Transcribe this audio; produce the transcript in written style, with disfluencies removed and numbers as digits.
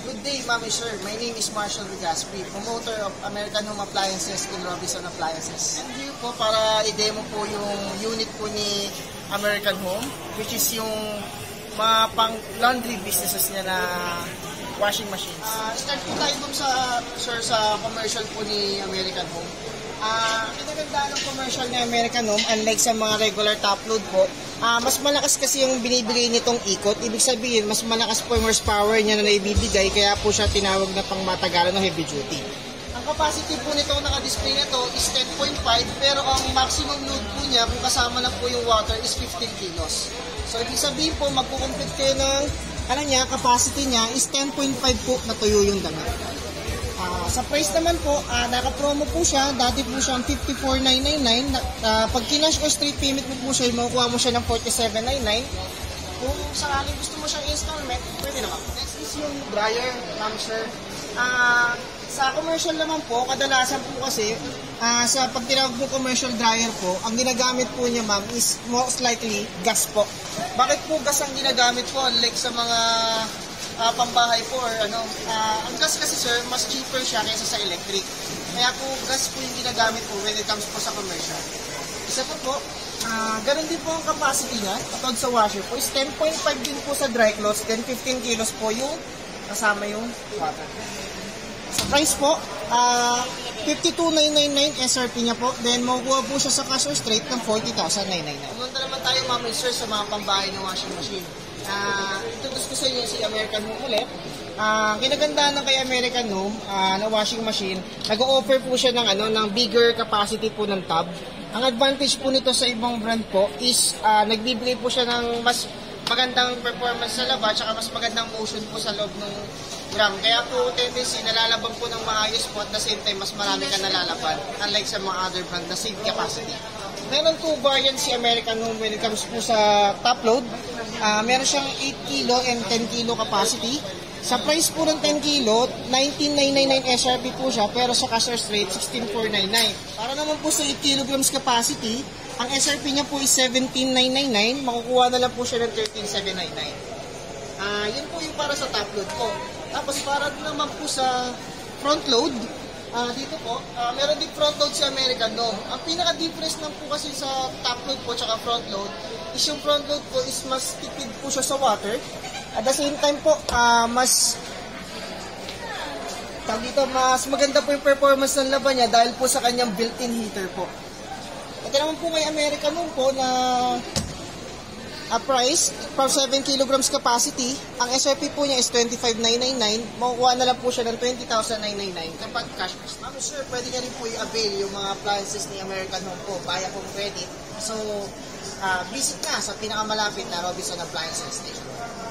Good day, Mami Sir. My name is Marshall Vigaspi, promoter of American Home Appliances in Robinson Appliances. And here po para i-demo po yung unit po ni American Home, which is yung mga pang laundry businesses niya na washing machines. Start po tayo dun sa commercial po ni American Home. Kinagandaan ng commercial ni American Home, unlike sa mga regular top load po, mas malakas kasi yung binibigay nitong ikot. Ibig sabihin, mas malakas po yung horsepower niya na naibibigay, kaya po siya tinawag na pang matagalan ng heavy duty. Ang capacity po nito naka-display na to is 10.5, pero ang maximum load po niya, kung kasama na po yung water, is 15 kilos. So, ibig sabihin po, magkukumpit kayo ng capacity niya is 10.5 po na tuyo yung damit. Sa price naman po, naka-promo po siya. Dati po siyang 54,999. Pag kinash or straight payment mo po siya, makukuha mo siya ng 47,999. Kung sakaling gusto mo siyang installment, pwede naman. Next is yung dryer, ma'am sir. Sa commercial naman po, kadalasan po kasi, sa pag tinawag po commercial dryer po, ang ginagamit po niya ma'am is most likely gas po. Bakit po gas ang ginagamit po? Unlike sa mga pambahay po or ang gas kasi sir, mas cheaper siya kaysa sa electric. Kaya po gas po yung ginagamit po when it comes po sa commercial. Isa po, ganun din po ang capacity niya, katulad sa washer po, is 10.5 din po sa dry clothes, then 15 kilos po yung kasama yung water. Sa price po, 52,999 SRP niya po, then makukuha po siya sa cash or straight ng 40,999. Pumunta naman tayo ma'am sir sa mga pambahay ng washing machine. Introduce ko sa inyo si American Home ulit. Kinagandaan ng kay American Home na washing machine, nag-o-offer po siya ng bigger capacity po ng tub. Ang advantage po nito sa ibang brand po is nagbibigay po siya ng mas magandang performance sa laba, at mas magandang motion po sa loob ng gram. Kaya po tendency nalalaban po ng maayos po, at the same time mas marami ka nalalaban, unlike sa mga other brand na same capacity. Meron 2 variants si American Home when it comes po sa top load. Meron siyang 8 kilo and 10 kilo capacity. Sa price po ng 10 kilo, 19,999 SRP po siya, pero sa cash or straight, 16,499. Para naman po sa 8 kilograms capacity, ang SRP niya po is 17,999, makukuha na lang po siya ng 13,799. Yun po yung para sa top load po. Tapos para naman po sa front load, dito po, meron din front load si American Home. Ang pinaka-difference lang po kasi sa top load po tsaka front load is yung front load po is mas tipid po siya sa water. At the same time po, mas maganda po yung performance ng laban niya dahil po sa kanyang built-in heater po. Ito naman po kay American Home po na price from 7 kilograms capacity. Ang SRP po niya is 25,999. Makukuha na lang po siya ng 20,999 kapag cash. Ma'am sir, pwede niya rin po i-avail yung mga appliances ni American Home po via home credit. So, visit na sa pinakamalapit na Robinson Appliances Station.